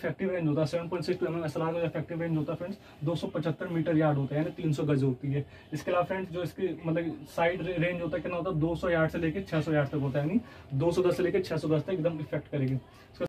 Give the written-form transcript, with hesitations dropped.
Effective range होता है 7.6 mm SLR का इफेक्टिव रेंज होता है फ्रेंड्स 275 मीटर यार्ड होता है, यानी 300 गज होती है। इसके अलावा फ्रेंड्स जो इसकी मतलब साइड रेंज होता है कितना होता है 200 यार्ड से लेकर 600 यार्ड तक होता है, यानी 210 से लेकर 600 गज तक एकदम इफेक्ट करेगी।